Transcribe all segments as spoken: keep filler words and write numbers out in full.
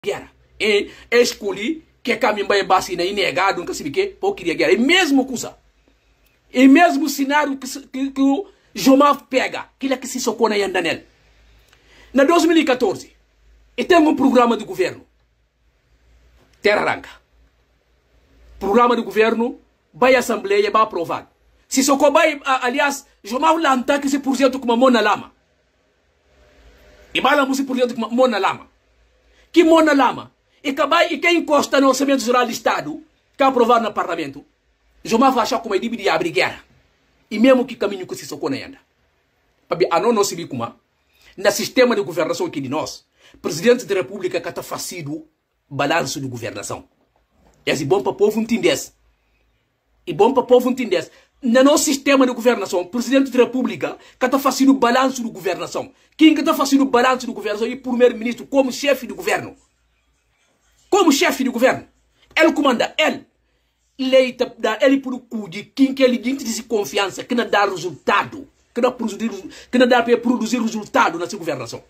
guerra. E escolhi que caminho vai base na negado, nunca se que por queria guerra. E mesmo coisa. E mesmo cenário que, que, que o Jomar pega, que é que se socou na Yandanel. Na dois mil e quatorze, e tem um programa de governo. Terra arranca. Programa de governo, vai à Assembleia e vai aprovado. Se socou vai, aliás, Jomar lanta que se por cento com uma mona lama. E vai lá por cento com uma mona lama. Que mona lama? E que, e que encosta no orçamento geral do Estado, que é aprovado no Parlamento, Jomar vai achar como é de abrir guerra. E mesmo que caminho que se socou na Yanda. Porque a não se como no sistema de governação aqui de nós, presidente da República que está fazendo balanço de governação. É assim, bom para o povo entender. E bom para o povo entender. No nosso sistema de governação, presidente da República que está fazendo balanço de governação. Quem que está fazendo balanço de governação é o primeiro-ministro como chefe de governo. Como chefe de governo. Ele comanda, ele. Ele dá ele por o cu de quem que ele tem confiança que não dá resultado. Que não, produzir, que não dá para produzir resultado nessa governação.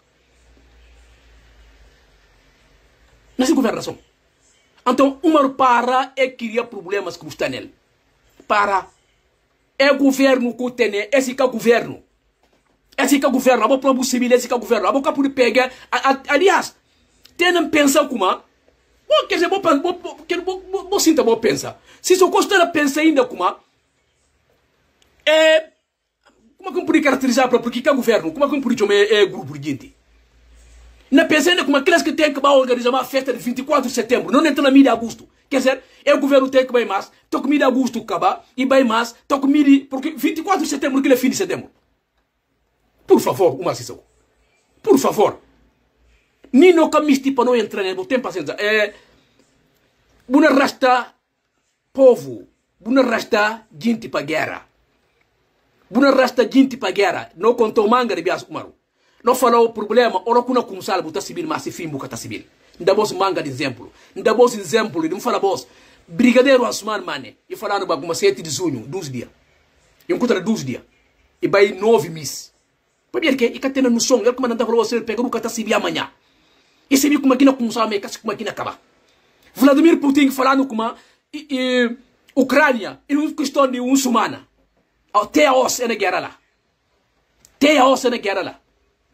Nessa governação. Então, uma para é criar problemas que estão nele. Para. É governo que tem, esse que é governo. Esse que é governo. A boa prova civil, esse que é governo. A boa por pegar. Aliás, tem a pensar como. Bom, quer dizer, vou sentar, vou pensar. Se só gostar de pensar ainda como. É. Como é que eu poderia caracterizar para porque que é governo? Como é que eu poderia chamar é, grupo de gente? Na pensando como aqueles que tem que organizar uma festa de vinte e quatro de setembro, não entra na mídia de agosto. Quer dizer, é o governo tem que vai mais, toca mídia de agosto acabar, e vai mais, toca mídia, porque vinte e quatro de setembro, que é fim de setembro. Por favor, uma sessão. Por favor. Nem no caminho para não entrar, não tem paciência. É. Buna rasta povo, buna rasta gente para guerra. Buna rasta gente para guerra. Não contou manga de bias umaru. Não falou o problema, ora kuna kumsal buta civil, mas se fim buta civil. Nda boss manga de exemplo. Nda boss exemplo, não fala boss. Brigadeiro Asman Mane, e falando baguma sete de junho, doze dias. E encontra doze dias. E vai nove meses. Para ver que, e que tem no som, ele comandante falou você pegar o cata civil amanhã. E se viu como aqui na kumsal, me casi como aqui na acaba. Vladimir Putin falando como e, e Ucrânia, e uma questão de um semana. Até a ossa é na guerra lá. Até a ossa é na guerra lá.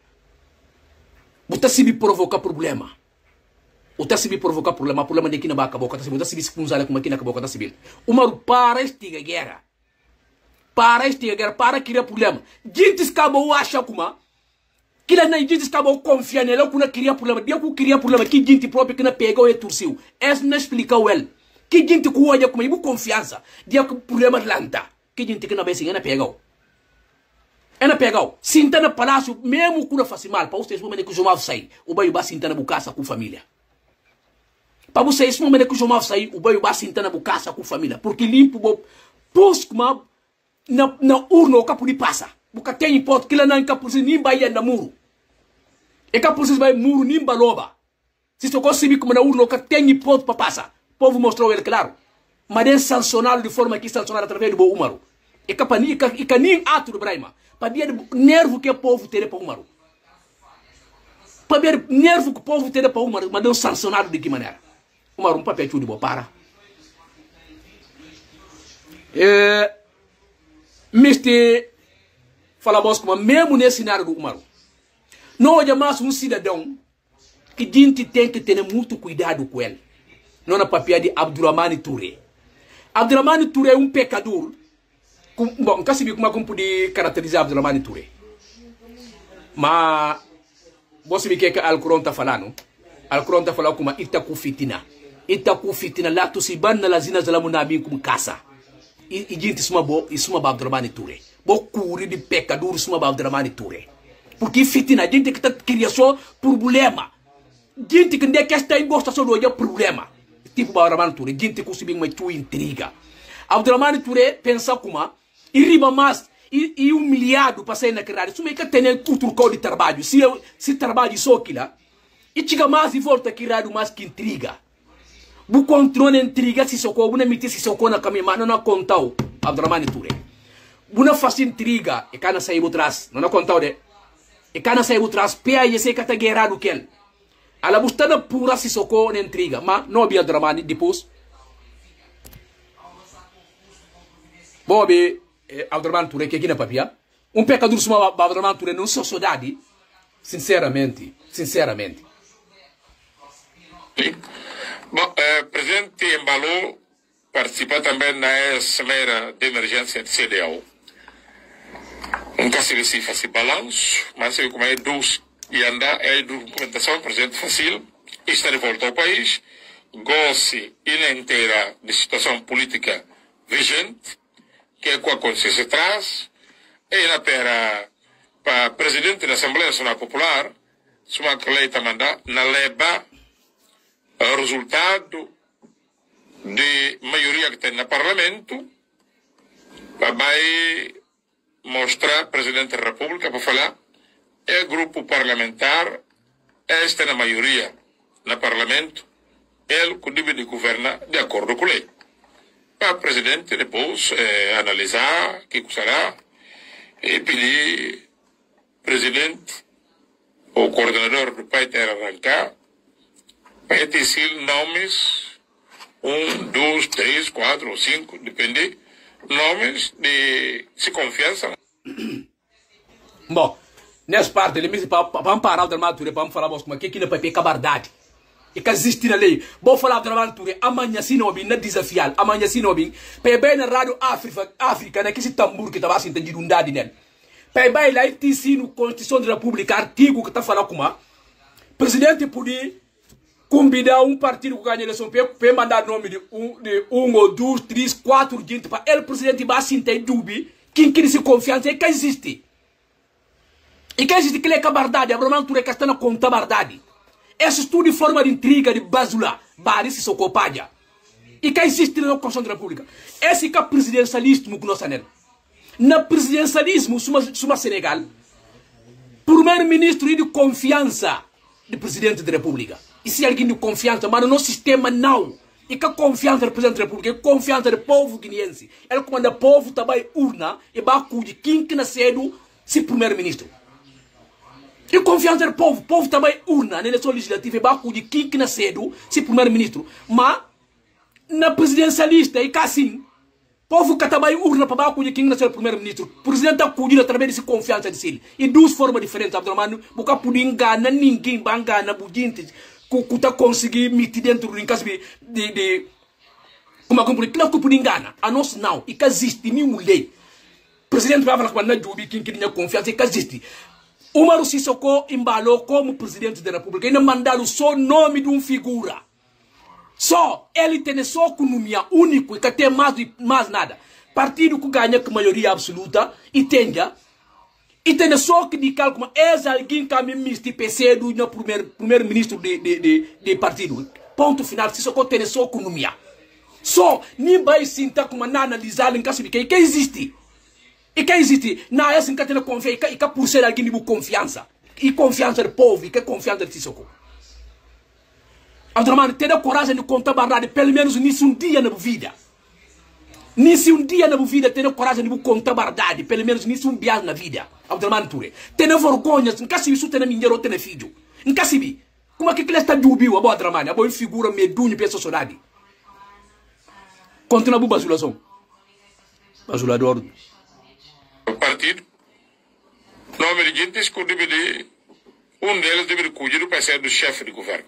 Você se me provoca problema. Você se me provoca problema. Problema de que não vai acabar. Você se me expulsar como aqui não acabou. Você se Umaru, para esta guerra. Para esta guerra. Para criar problema. Gente acabou acha como. Que lá na gente acabou confiar nela. Que não cria problema. Dia que cria problema. Que gente própria que não pegou e torceu. Essa não explica ele. Que gente que olha como. E confiança. Dia que o problema lanta. Que gente que não vai se não pegou. Ena pegou, sinta no palácio, mesmo quando faz mal, para vocês, momento que o João sai, o bairro vai sentar na bucaça com a família. Para vocês, momento que o João sai, o bairro vai sentar na bucaça com a família. Porque limpo, pôs como na, na urna o capo de passa. Porque tem hipótese que lá não é capo de nem vai na muro. E capo de vai muro nem baloba. Se você conseguir como na urna, que tem hipótese para passar. O povo mostrou ele, claro. Mas é sancionado de forma que sancionado através do bom Umaru. E que nem ato do Braima. Para ver o nervo que o povo teria para o Umaru. Para ver o nervo que o povo teria para o Umaru, mas não sancionado de que maneira. Umaru, um papel de boa, para. É, Mister falamos como mesmo nesse cenário do Umaru. Não é mais um cidadão que a gente tem que ter muito cuidado com ele. Não é papel de Abdurrahmane Touré. Abdurrahmane Touré é um pecador. Bom, nunca se viu como eu pude caracterizar Abdurrahmane Touré. Mas, você vê que o Alcorão está falando. O Alcorão está falando como itaku fitina. Itaku fitina, lá tu se banna las zinas da munabim como caça. E gente, isso é uma Abdurrahmane Touré. Vou curir de pecador, isso é uma Abdurrahmane Touré. Porque fitina, gente que está criando só problema. Gente que não quer estar em gosto só do problema. Tipo Abdurrahmane Touré, gente que se uma tua intriga. Abdurrahmane Touré pensa como e riba mais e, e humilhado para sair naquela área. Isso meio que tem cultura de trabalho. Se, se trabalho só aquilo, e chega mais e volta aqui raro mais que intriga. O controle intriga se socorro, não meter se socorro na caminho, mas não contou Abdurrahmane Touré. Não faz intriga e cana sair atrás, não contou de. E cana sair atrás, pé e sei que está guerrado que ele. Ala bustana pura Sissoko na intriga, mas não havia Dramani depois. Bom, be Abdurrahman Touré que aqui na papia. Um pecador suma Abdurrahman Touré não sociedade. Sinceramente, sinceramente. Sim. Bom, eh, presidente Embalo participa também na Cimeira de Emergência de C D A O. Um caso se faz balanço, mas se como é dos e andar é documentação, presidente Facil está de volta ao país, goste e inteira de situação política vigente, que é com a consciência atrás, e na pera para presidente da Assembleia Nacional Popular, suma que lei manda na leba o resultado de maioria que tem no Parlamento, vai mostrar presidente da República para falar é grupo parlamentar, esta é na maioria no Parlamento, ele que deve de governar de acordo com a lei. Para o presidente depois eh, analisar o que será e pedir presidente ou coordenador do país ter arrancar para ter nomes um, dois, três, quatro ou cinco, depende, nomes de se confiança. Bom, nessa parte, ele me disse para parar o dramaturgo, para falar como é que aqui não é cabardade. E que existe na lei. Vou falar o dramaturgo, amanhã se não vim, não desafiar, amanhã se não vim, para bem na rádio África, África, né, que esse tambor que estava assim, entendido um dado nele. Para bem lá, tem sido Constituição da República, artigo que está falando como a presidente podia combinar um partido que ganha a eleição, para mandar nome de um, de um ou dois, três, quatro, gente, para ele, presidente, vai assim, tem dúvida, quem quer se confiança, é que existe. E que existe que é cabardade, a Touré que está na conta bardade. Esse estudo de forma de intriga, de basula, bari se socopadia. E que existe na Constituição da República. Esse que é presidencialismo que nós temos. No presidencialismo, suma Senegal, primeiro-ministro de confiança do presidente da República. E se alguém de confiança, mas no sistema não. E que a confiança do presidente da República, é confiança do povo guineense. Ele comanda o povo também urna, e vai acudir quem que nasceu se primeiro-ministro. E confiança do povo, o povo também urna na eleição legislativa, e vai acudir quem que nasceu se primeiro-ministro. Mas, na presidencialista, e que assim, o povo que também urna para acudir quem que nasceu primeiro-ministro. O presidente acudir através dessa confiança de si. E duas formas diferentes, Abdurrahman, porque podia enganar ninguém, vai enganar budintes, que está conseguir meter dentro do caso de, de, de como é que eu podia, claro que podia enganar, a nós não, e que existe nenhuma lei. O presidente vai falar que não é jubi, quem que tinha confiança, e que existe. Umaru Sissoko embalou como presidente da República, e não mandaram só nome de uma figura. Só, ele tem só economia único, e que tem mais, mais nada. Partido que ganha com maioria absoluta, e tem já, e tem só que de cálculo, é alguém que me miste P C do primeiro-ministro de, de, de, de partido. Ponto final, se só tem só economia. Só, nem vai sentar como não analisar em caso de que existe. E que existe, não é assim que tem confiança, e que por ser alguém de confiança. E confiança do povo, e que confiança de Sissoko. Abdurrahman, tem a coragem de contar barrada, pelo menos nisso um dia na vida. Nisso um dia na vida, tem a coragem de contar verdade, pelo menos nisso um dia na vida. Abdurrahman Touré. Tem vergonha, não quer se isso tem minha ou tem filho. Não quer se como é que ele está dúbio, a boa Abdurrahman, a boa figura medunha para a sociedade. Continua a basulação. Basulador. O partido, nome de gente que deve de, um deles deve cuidar do parceiro do chefe de governo.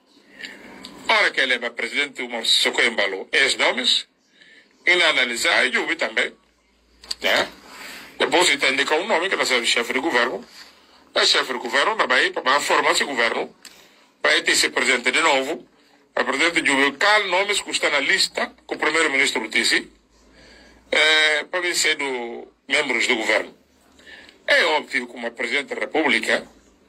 Ora que ele é presidente do Sissoko embalou esses nomes, e na analisar, eu vi também, né? Depois ele indica um nome que vai ser o chefe de governo, o chefe de governo vai para formar esse governo, para ele ser presidente de novo, o presidente de governo, qual nomes que está na lista que o primeiro-ministro disse, é, para vencer do membros do governo. É óbvio que uma presidente da República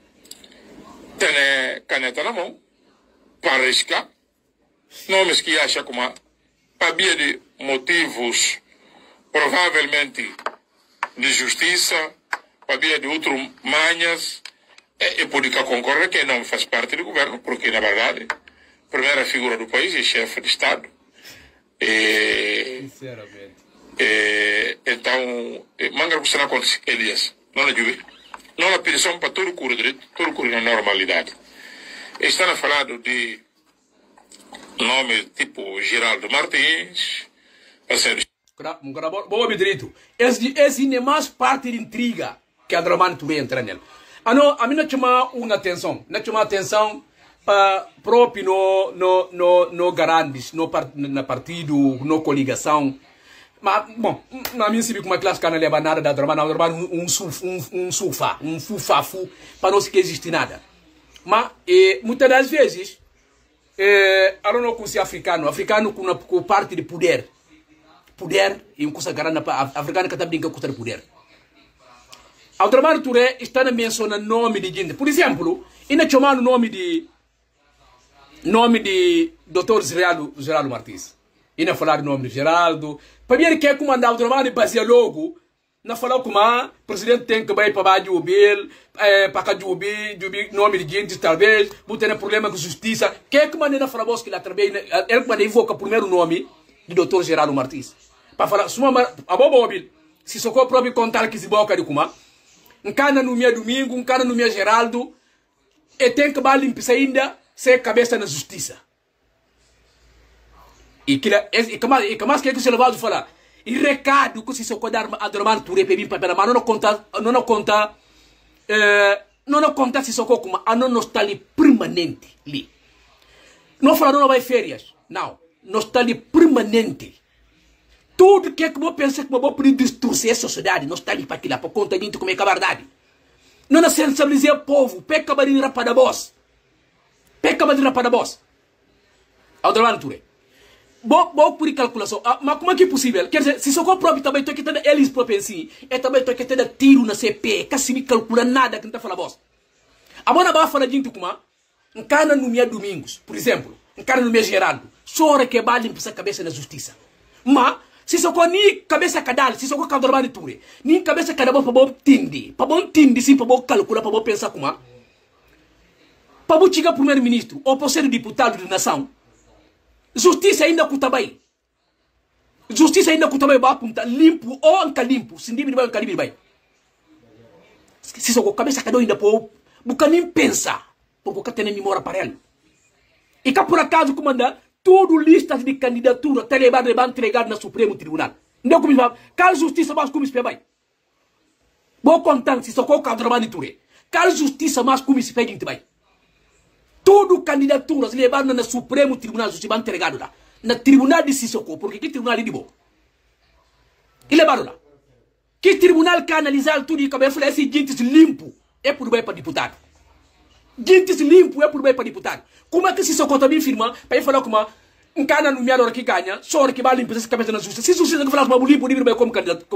tem caneta na mão para arriscar nomes que acha como havia de motivos provavelmente de justiça, havia de outras manhas, e, e pode concorrer que não faz parte do governo, porque na verdade a primeira figura do país é chefe de Estado. E, Sinceramente. E, então, manga que será acontece, Elias, não é juve. Não é petição para todo o curso direito, todo o curso na normalidade. Estão a falar de nomes tipo Geraldo Martins, assim, Bom, Medrito, esse, esse não é mais parte de intriga que a Dramani Touré entra nele. A, não, a mim não chama uma atenção, não chama atenção para próprio no, no, no, no garantes, no, no partido, no coligação. Mas, bom, na minha civil, como é classe que não leva nada da Dramani, a Dramani um, um, um, um surfa, um fufafu, para não se que existe nada. Mas, e, muitas das vezes, é, eu não consigo africano, africano com, com parte de poder. Poder e um coisa grande africano que está brincando com o poder. A Dramani Touré está a mencionar nome de gente. Por exemplo, ainda chamando o nome de nome de doutor Geraldo, Geraldo Martins. Ainda falar o nome de Geraldo. Para mim, ele quer comandar o Dramani baseia logo. Não falar como o presidente tem que ir para o Jubil, para cá Jubil, Jubil, nome de gente, talvez, vou ter problema com justiça. Quer que maneira falar que ele também, ele que invoca o primeiro nome de doutor Geraldo Martins. Para falar, a bobo, se socorro próprio contar que se boca de kuma, um cara no meu domingo, um cara no meu Geraldo, e tem que balir limpar ainda, sem cabeça na justiça. E que e mais que é que se levado falar, e recado que se socorro a Dramani Touré para mim, para mas não conta, não conta, não conta se socorro como a não está ali permanente ali. Não falar não vai férias, não. Não está ali permanente. Tudo que é que eu penso que eu vou poder destruir a sociedade, não está ali para aquilo, para conta de como é que é a verdade. Não é sensibilizar o povo, peca para ir para a voz. Peca para ir para a voz. A Dramani Touré. Vou por calculação, ah, mas como é que é possível? Quer dizer, se só o próprio também estou querendo eles próprios assim, é também estou querendo tiro na C P, que se me calcula nada que não está falando a voz. A bona vai falar de gente como, um cara no meu domingos, por exemplo, um cara no meu Geraldo, chora que vai limpar a cabeça na justiça. Mas, se só nem cabeça cadal, se só com a Dramani Touré, nem cabeça cadal para bom tinde, para bom tinde sim, para bom calcular, para bom pensar como, para bom chegar primeiro-ministro, ou para ser deputado de nação, justiça ainda custa bem. Justiça ainda custa bem, vai apontar limpo ou anca limpo, se não vai anca limpo bem. Se só com a cabeça cadal ainda para buscar nem pensar, porque tem memória para ele. E cá por acaso comandar tudo listas de candidatura até levar levar entregado no Supremo Tribunal. Não como vai, qual justiça mais como se vai? Vou contar se só com a Dramani Touré. Qual justiça mais como se pede vai? Tudo candidaturas levadas no Supremo Tribunal de Justiça entregado lá. No Tribunal de Sissoko, porque que tribunal é de bom? E levaram lá. Que tribunal que analisar tudo e acabou de falar esse gente limpo é por bem para deputado. Gente limpo é por bem para deputado. Como é que Sissoko também firma para falar como um cara no meu hora que ganha, só hora que vai limpar essa cabeça na justiça. Se justiça que falar como limpo, livre bem como candidato.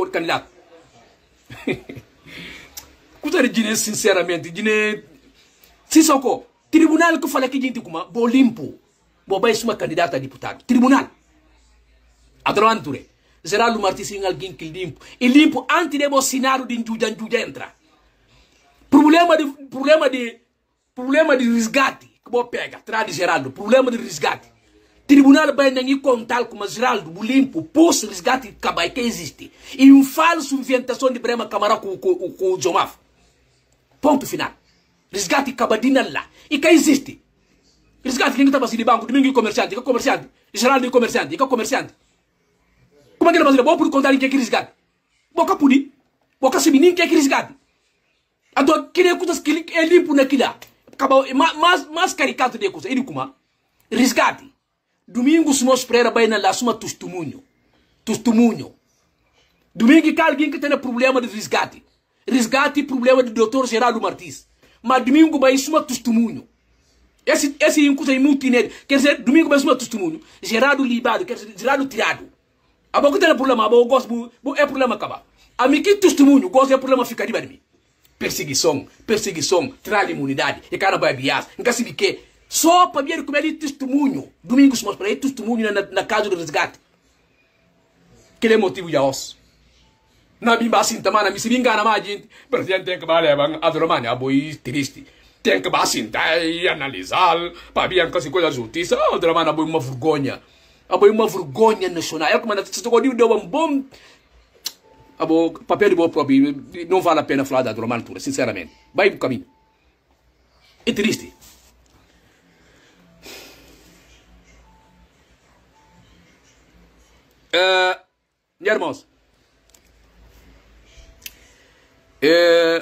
Coisa de dinheiro, sinceramente, dinheiro. Sissoko. Tribunal que fala que gente como bo limpo, bo vai uma candidata a deputado. Tribunal. A Dramani Touré. Geraldo Martins é alguém que limpo. E limpo antes de o cenário de injuja injuja entra. Problema de problema de problema de resgate que bo pega, traz de Geraldo, problema de resgate. Tribunal vai nem contar como Geraldo, bo limpo, posto resgate cabai que existe. E um falso inventação de Brema Camara com com com o Jomaf. Ponto final. Resgate cabadina lá. E que existe? Resgate quem está fazendo banco, domingo comerciante, que comerciante, Geraldo é comerciante, que comerciante. Como é que ele vai fazer? Vou por contar em que é resgate. Boca pudi. Boca se menino que é resgate. Então, queria coisas que é limpo naquilo lá. Mais, mais caricato de coisa. Ele como? Resgate. Domingo se nós espera bem na lá, suma testemunho. Testemunho. Domingo que alguém que tem problema de resgate. Resgate problema do doutor Geraldo Martins. Mas domingo vai suma testemunho. Esse esse é um coisa muito inédito. Quer dizer, domingo vai suma testemunho. Geraldo libado, quer dizer, Geraldo tirado. A boca tem problema, a boca gosto, é problema acabar. A mim que testemunho, gosto é problema ficar de mim. Perseguição, perseguição, tirar imunidade, e cara vai bias, nunca se que só para ver como ele testemunho. Domingo se mostra ele testemunho na, na casa do resgate. Que é motivo já os. Na bimba assim também, na missa engana mais gente. Presidente tem que levar a Dramani, a boi triste. Tem que assentar e analisar para ver que se coisa da justiça. A Dramani a boi uma vergonha. A boi uma vergonha nacional. É como se você deu um bom o papel de boa próprio, não vale a pena falar da Dramani Touré, sinceramente. Vai pro caminho. É triste. irmãos, é,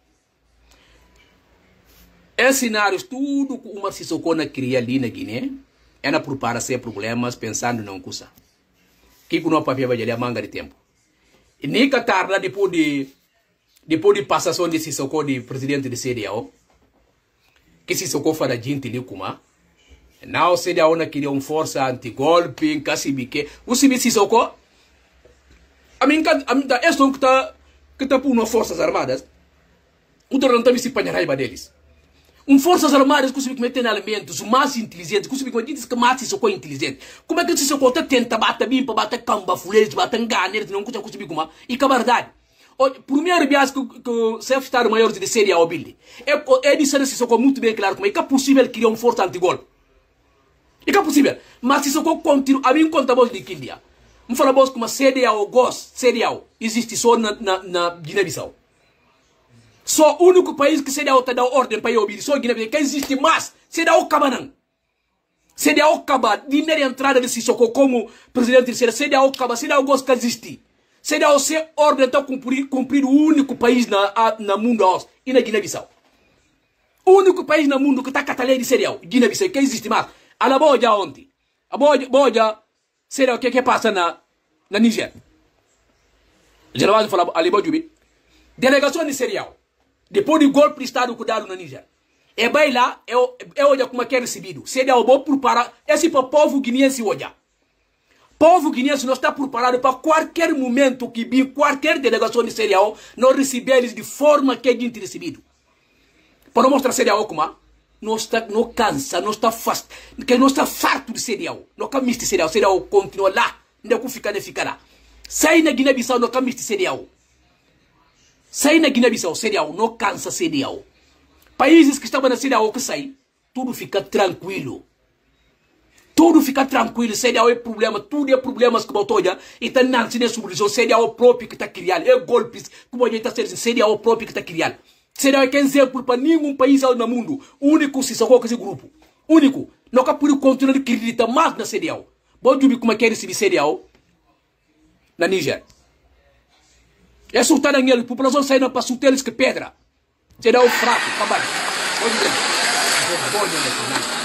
é cenários, tudo que uma Sissokona cria ali na Guiné, é na preparar-se problemas, pensando não custa. Que não papel vai a manga de tempo. E nem que tarda depois de, depois de passação de Sissoko, de presidente de C D A O, que Sissoko fala gente ali como, não C D A O não queria uma força anti-golpe, em Cacibique, o Sissoko, a mim, a mim, é só que está que está por umas forças armadas, o Dorão também se panha raiva deles. Um forças armadas que se metem elementos mais inteligentes, que se metem que mais Sissoko é inteligente. Como é que Sissoko tenta bater bem para bater camba, fuleiros, bater ganeiro, não custa conseguir como e que a verdade. O primeiro viagem que o chefe de Estado-Maior de C D A O Billy é é dizer Sissoko muito bem claro como é que é possível criar uma força anti-golpe. É que é possível, mas Sissoko continua, a mim conta voz de que dia. Não fala voz como C D A O gosta, C D A O existe só na, na, na Guiné-Bissau. Só o único país que C D A O está dando ordem para ouvir, só Guiné-Bissau, que existe mais, C D A O acaba não. C D A O acaba, dinheiro de entrada de Sissoko como presidente de C D A O acaba, C D A O gosta que existe. C D A O se ordem para cumprir, cumprir o único país na, na mundo e na Guiné-Bissau. O único país no mundo que está catalã de C D A O, Guiné-Bissau, que existe mais. A la boja ontem, a boja, boja, C D A O, o que que passa na, na Níger? Já não falar ali, bojubi. Delegação de C D A O. Depois do golpe de Estado que deram na Níger. É bem lá, é olha como é que é recebido. C D A O vou preparar, esse para o povo guineense olha. Povo guineense não está preparado para qualquer momento que vir qualquer delegação de C D A O não receber eles de forma que é gente recebido. Para mostrar C D A O como não está, não cansa, não está fast, que não está farto de C D A O. Não camiste C D A O, C D A O continua lá, não é ficar, não fica lá. Sai na Guiné-Bissau, não camiste C D A O. Sai na Guiné-Bissau, C D A O, não cansa C D A O. Países que estavam na C D A O que saem, tudo fica tranquilo. Tudo fica tranquilo, C D A O é problema, tudo é problemas que botou já. E está na subdivisão, C D A O próprio que está criando. É golpes, como a gente está dizendo, C D A O próprio que está criando. C D A O é que exemplo para nenhum país no mundo. Único se sacou com esse grupo. Único. Não há por continuar de acreditar mais na C D A O. Pode ver como é que é receber C D A O na Níger. É soltar a minha população saindo para soltar eles que pedra. C D A O fraco, acabado. Pode ver. Pode ver.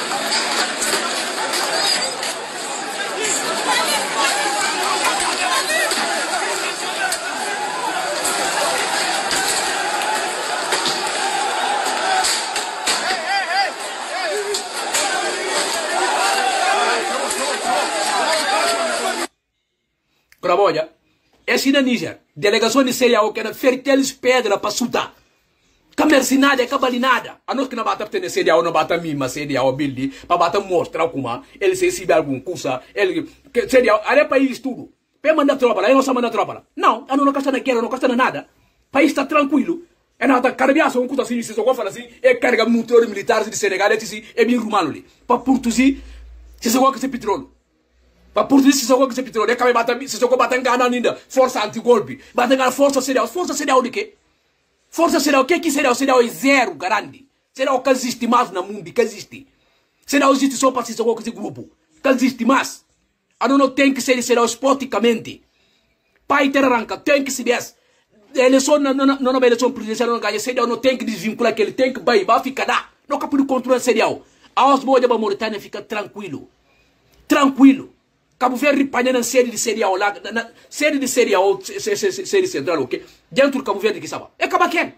Crabolha, esse na Níger, delegação de C D A O que era ferteles pedra para soltar. Camercinada, cabalinada. A nós que não bata ter C D A O, não bata mima C D A O, bildi, para bata mostrar como ele se recebe algum curso, ele, C D A O, ali é país tudo. Para mandar tropa lá, ele não sabe mandar tropa lá. Não, a não gasta na guerra, não gasta na nada. O país está tranquilo. É nada, carabiaço, um curso assim, se só fala assim, é carga motor militares de Senegal, é assim, é bem rumano ali. Para produzir, se só gosta de petróleo. Para produzir se só gosta de petróleo, é que bata, se só bata engana ainda, força anti-golpe, bata engana força C D A O, força C D A O de quê? Força C D A O, o que é que C D A O? C D A O é zero, grande. C D A O que existe mais no mundo, que existe. C D A O existe só para se só com esse grupo. Que existe mais. A não tem que ser C D A O esportivamente. Pai ter arranca, tem que se ver. Eleição, não, não, não, eleição presidencial não ganha. C D A O não tem que desvincular que ele tem que vai, vai ficar lá. Não capaz de controlar C D A O. A Osboa de Mauritânia fica tranquilo. Tranquilo. Cabo Verde ripanha na série de C D A O lá, na série de C D A O, série central, ok? Dentro do Cabo Verde que sabe. É Cabaquém.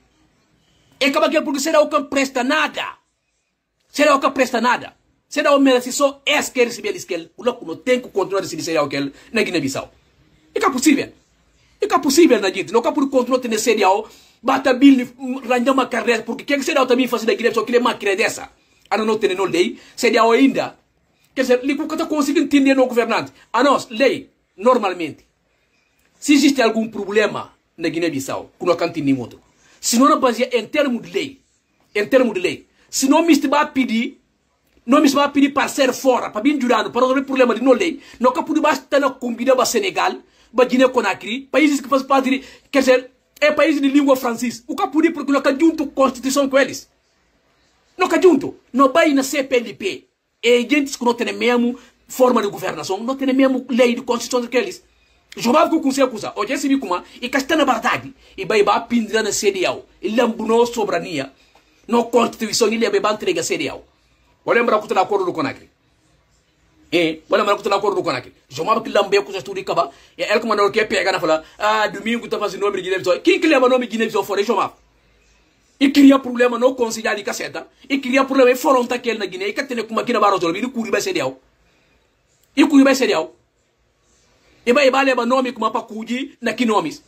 É Cabaquém porque C D A O que presta nada. C D A O que presta nada. C D A O merece só esse que receber eles que ele, o louco não tem que continuar esse C D A O que ele na Guiné-Bissau. É que é possível. É que é possível na gente. Não é por controle de C D A O, bata bil, ranhar uma carreira, porque quem C D A O também faz na Guiné-Bissau, que ele é máquina dessa. A não ter no lei, C D A O ainda. Quer dizer, ele está conseguindo entender no governante. A nós, lei, normalmente, se existe algum problema na Guiné-Bissau, que não canta nenhum outro, se não baseia em termos de lei, em termos de lei, se não me vai pedir, não me vai pedir para ser fora, para vir jurado, para resolver problema de não lei, não que pode estar na combina para Senegal, para Guiné-Conakry, países que fazem parte de, quer dizer, é país de língua francesa, o que pode porque não está junto com a Constituição com eles. Não está junto, não vai na C P L P. E gente que não tem a mesma forma de governação, não tem a mesma lei de constituição que eles. Jomava com conselho coisa. Hoje esse bicuma e casta na verdade e vai ba pindra na C D A O. Ele lambunou soberania. No constituição ele vai ba entrega C D A O. Vou lembrar que tu na acordo com aquele. Eh, vou lembrar que tu na acordo com aquele. Jomava que lambe com tudo caba. E ele como não quer pegar na fala, ah, domingo tá fazendo nome de Guiné-Bissau. Quem que leva nome de Guiné-Bissau fora Jomava? E cria problema no conselho de caceta. E cria problema fronta aquele na Guiné. E que tem como aqui na Barroso, ele curi vai C D A O. E curi vai C D A O. E vai levar nome como para cuidar na que nomes.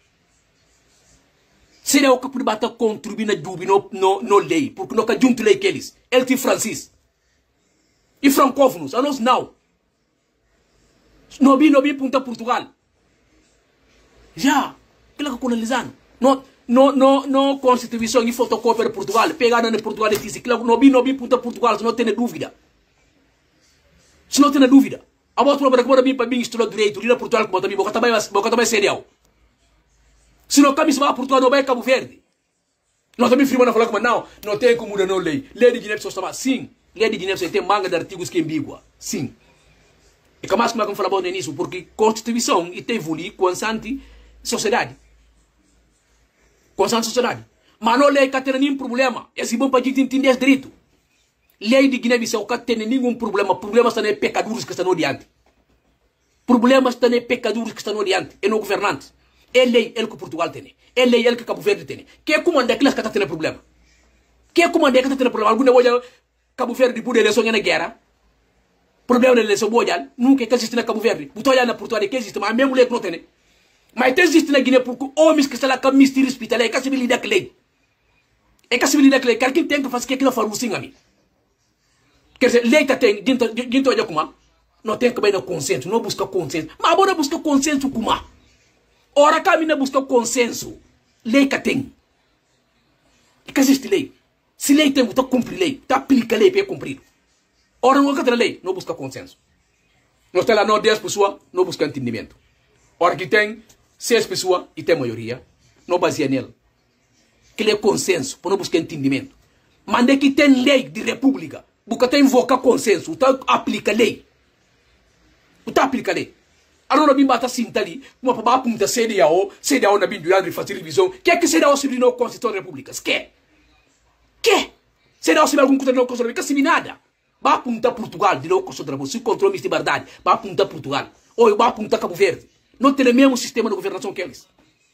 Se é o que pode contribuir na dúvida no, no, no lei, porque não é junto lei que eles. Ele tem francês. E francófonos, a nós não. Não vi, não vi ponta Portugal. Já, aquilo que colonizando. No, no, no, no constituição e fotocópia de Portugal, pegada na Portugal e disse, não vi, não vi ponta Portugal, se não tem dúvida. Se não tem dúvida. A voz para que mim para mim estudar direito, ir a Portugal como também, boca também, boca também serial. Se não cabe se vai a Portugal não vai Cabo Verde. Nós também firmamos falar como não, não tem como mudar não lei. Lei de Guiné-Bissau está sim. Lei de Guiné-Bissau tem manga de artigos que ambígua, sim. E como mais como é que falar bom nisso, porque Constituição e tem evoluir constante sociedade, constante sociedade. Mas não lei que tem nenhum problema. É se bom para gente entender esse direito. Lei de Guiné-Bissau não tem nenhum problema. Problemas estão em pecadores que estão no diante. Problemas estão em pecadores que estão no diante. E no governante. É lei ele que Portugal tem. É lei ele que Cabo Verde tem. Quem comanda aqueles que estão tendo problema? Quem comanda aqueles que estão tendo problema? Alguma coisa Cabo Verde por eleição na guerra? Problema da eleição boa, nunca existe na Cabo Verde. Botou olhar na Portugal que existe, mas mesmo lei que não tem. Mas existe na Guiné porque homens que estão lá com mistério hospitalar é que a civilidade que lei. É que a civilidade que lei. Quer quem tem que fazer que aquilo faz assim a mim. Quer dizer, lei que tem, gente olha como não tem que ver no consenso, não busca consenso. Mas agora busca consenso como? Ora, caminha busca consenso. Lei que tem. E que existe lei. Se lei tem, você cumpre lei. Você aplica lei para cumprir. Ora, não é lei, não busca consenso. Nós temos lá, não dez pessoas, não busca entendimento. Ora, que tem seis pessoas e tem maioria, não baseia nele. Que é consenso, para não buscar entendimento. Mas é que tem lei de república. Porque tem invoca consenso, então aplica lei. Então aplica lei. Agora não bata cinta ali, uma para apontar C D A O, C D A O na bindu de fazer revisão. Que é que C D A O se na Constituição da República? Que? Que? C D A O se algum coisa na Constituição da República? Se nada. Vai apontar Portugal de Constituição da República, se controle de verdade, vai apontar Portugal. Ou vai apontar Cabo Verde. Não tem o mesmo sistema de governação que eles.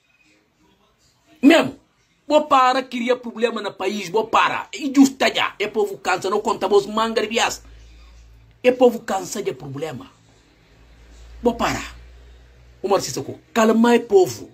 Mesmo. Vou para, queria problema no país, vou para. Injusta já. É povo cansa, não contamos manga de bias. É povo cansa de problema. Vou para. O Marcisco, calma é povo.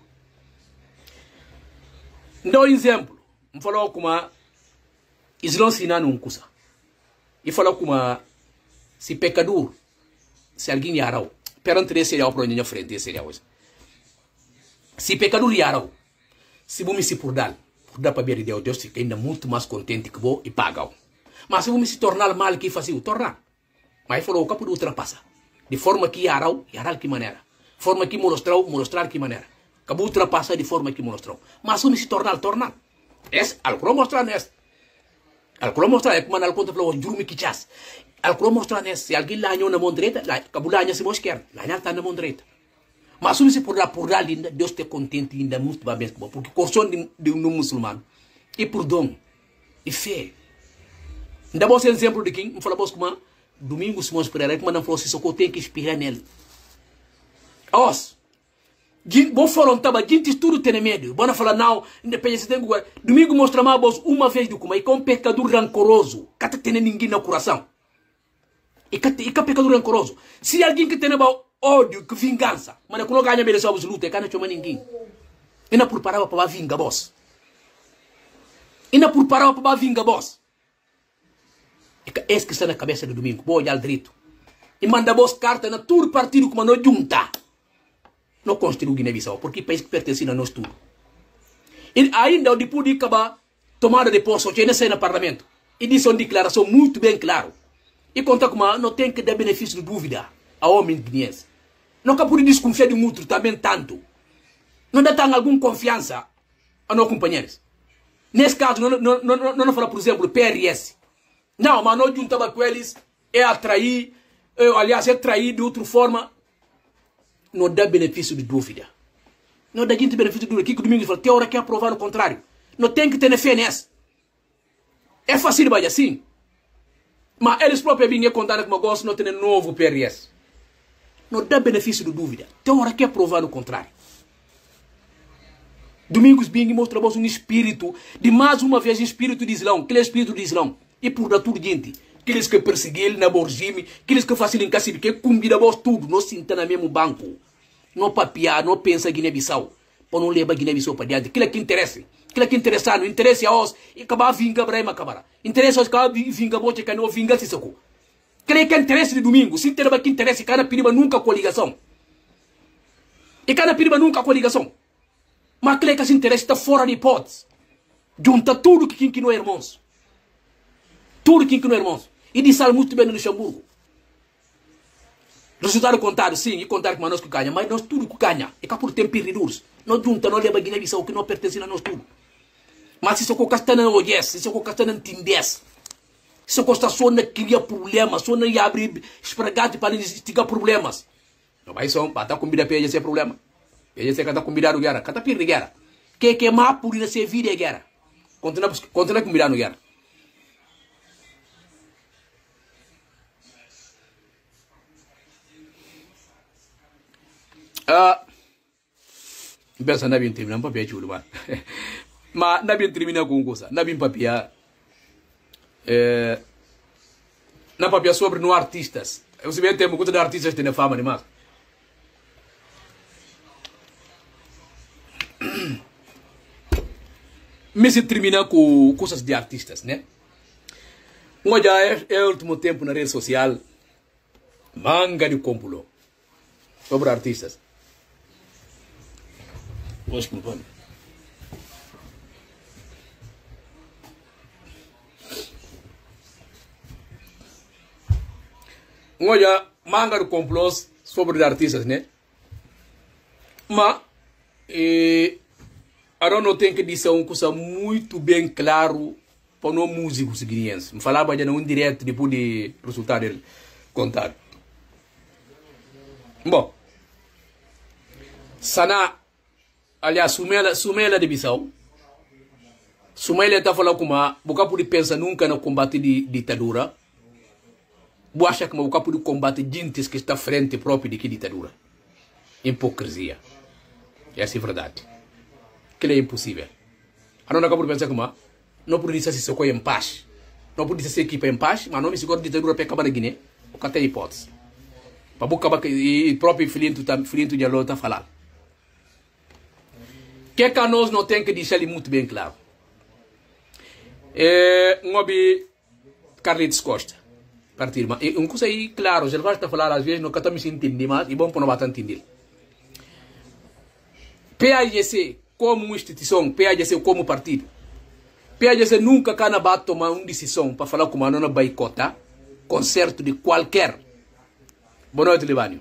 Dá um exemplo. Me falou como a Islão Sinan um coisa. E falou como a se pecador, se alguém yarau, perante esse serial para onde frente esse serial. Se pecador yarau, se vou me se por dar, por dar para ver Deus, Deus fica ainda muito mais contente que vou e paga. Mas se vou me se tornar mal que faz o tornar. Mas falou o capo de ultrapassa. De forma que yarau, yaral que maneira. Forma que mostrou, mostrar que maneira. Acabou ultrapassa de forma que mostrou. Mas se vou me se tornar, tornar. Esse, algo mostrar nesse. Algo mostrar é como na conta falou, jurumi que chas. Algo mostrar nesse. Se alguém lá na mão direita, lá, acabou lá se mosquer. Lá está na mão direita. Mas se você por lá, por lá, linda, Deus te contente ainda muito bem, porque corção de, de um muçulmano e por dom e fé. Ainda vou ser exemplo de quem, me fala vos como domingo se mostra para como não falou se só que eu tenho que inspirar nele. Os, vou falar um taba, gente tudo tem medo. Vou falar não, independente tem que domingo mostra mais vos uma vez do como e com pecador rancoroso, que tem ninguém no coração. E que e que pecador rancoroso. Se alguém que tem ódio, que vingança. Mas quando ganha beleza absoluta, é que não chama ninguém. E não preparava para vingar boss. E não preparava para vingar boss. É que esse que está na cabeça do domingo, vou olhar direito. E manda boss carta na todo partido como não junta. Não construiu Guiné-Bissau, porque país que pertence a nós tudo. E ainda depois de acabar tomada de posse, ainda sai no parlamento. E disse uma declaração muito bem clara. E conta como não tem que dar benefício de dúvida a homens guineenses. Não que por desconfiar de um outro também tanto. Não dá tão alguma confiança a nossos companheiros. Nesse caso, não, não, não, não fala, por exemplo, P R S. Não, mas não juntava com eles, é atrair, é, aliás, é trair de outra forma. não dá benefício de dúvida. Não dá gente benefício de dúvida. Que o Domingos fala, tem hora que é aprovar o contrário. Não tem que ter fé nessa. É fácil, mas assim. Mas eles próprios vinham contar que o gosto não tem novo P R S. Não dá benefício de dúvida. Tem hora que é aprovar o contrário. Domingos Bing mostra um espírito, de mais uma vez, espírito de Islão, que é espírito de Islão. E por da tudo gente, aqueles que perseguem ele na regime, aqueles que fazem em casa, que combinam tudo, não se no mesmo banco. Não papiar, não pensa Guiné-Bissau. Para não levar Guiné-Bissau para diante. Aquilo é que interessa. Aquilo é que interessa. Não interessa a nós. E acabar vinga para ele, acabar. Interessa a nós acabar vinga, bote que não vinga, se sacou. Aquilo é que interessa de domingo. Se interessa que interessa, cada periba nunca coligação. E cada periba nunca coligação. Mas aquele que se interessa está fora de hipótese. Junta tudo que que não é irmãos. Tudo que que não é irmãos. E disse muito bem no Luxemburgo. Resultado contado, sim, e contar que nós que ganha, mas nós tudo que ganha. E cá por tempo perdidos. Nós junta, nós leva Guiné-Bissau que não pertence a nós tudo. Mas se você colocar não olhece, se você colocar não entendesse. Se você está só não cria problemas, só não abre esfregado para investigar problemas. Não vai só, para estar combinado para esse problema. Ele se cata combinado guerra, cata pirde guerra. Que que má por ir se vir guerra. Continua continua combinado guerra. Ah, pensa na bem terminar papel chulo, mas mas na bem terminar com coisa, na bem papel eh na papel sobre no artistas. Eu se bem tempo quanto de artistas tem fama demais. Mas se termina com coisas de artistas, né? Um já é, é o último tempo na rede social, manga de cúmpulo sobre artistas. Acho que não pode. Um já manga de cúmpulo sobre artistas, né? Mas e a não tem que dizer uma coisa muito bem claro para nós músicos guineenses. Me falava já num direto depois de resultado dele contar. Bom, sana, aliás, sumela, sumela de Bissau, sumela está falando como a boca pode pensar nunca no combate de ditadura, boa acha que a boca pode combater gente que está frente próprio de que ditadura, hipocrisia, é assim verdade. Que é impossível. A não acaba de pensar como não pode dizer se se em paz. Não pode dizer se equipa em paz, mas não me segura ditadura para acabar na Guiné. O que tem hipótese. Para boca e próprio filhinho filhinho de Alô está falando. Que que nós não tem que deixar ele muito bem claro. É um hobby Carlitos Costa. Partir, mas um coisa aí claro, já vai estar falando às vezes não que me entender mais e bom para não bater entender. P A G C como instituição, P A G C como partido. P A G C nunca cana vai tomar uma decisão para falar como a não boicota concerto de qualquer. Boa noite, Libânio.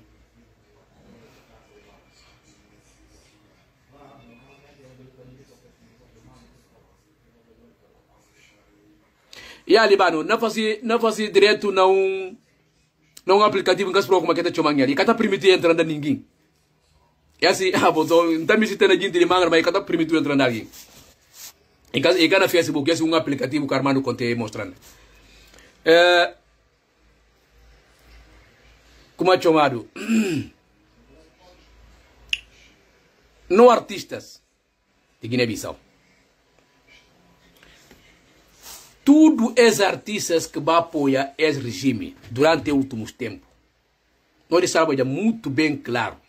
E a Libano, não fazia, não fazia direto não não aplicativo que as programa que está chamando ali, que está permitindo entrar ninguém. É assim, ah, bom, então não me citando a gente de manga, mas que está permitindo entrar ninguém. E cá na Facebook, esse é um aplicativo que o Armando Conte mostrando. É, como é chamado? Não artistas de Guiné-Bissau. Tudo os artistas que vão apoiar esse regime durante os últimos tempos. Nós sabemos muito bem claro.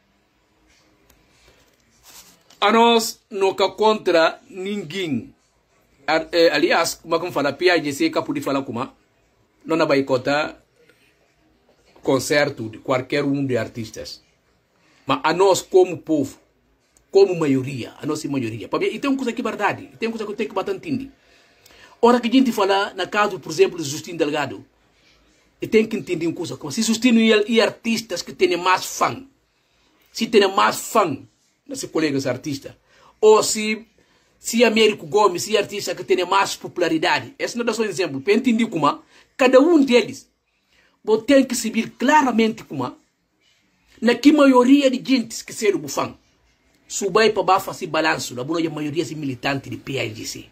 A nós não é contra ninguém. Aliás, como eu falo, a P A G C que pode falar como não vai boicotar concerto de qualquer um de artistas. Mas a nós como povo, como maioria, a nossa maioria. E tem uma coisa que é verdade, tem uma coisa que eu tenho que bater entender. Ora que a gente fala, na caso, por exemplo, de Justino Delgado, e tem que entender uma coisa, como se Justino e artistas que têm mais fã, se tem mais fã, nesses colegas artistas, ou se, se Américo Gomes, se artista que tem mais popularidade, esse não é só um exemplo, para entender como, cada um deles, tem que saber claramente como, na que maioria de gente que ser o bufão subai para baixo esse balanço da boa maioria é militante de P A I G C